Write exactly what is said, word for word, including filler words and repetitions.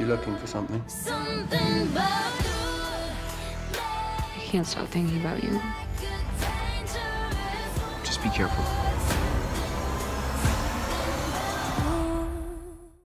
You looking for something? I can't stop thinking about you. Just be careful.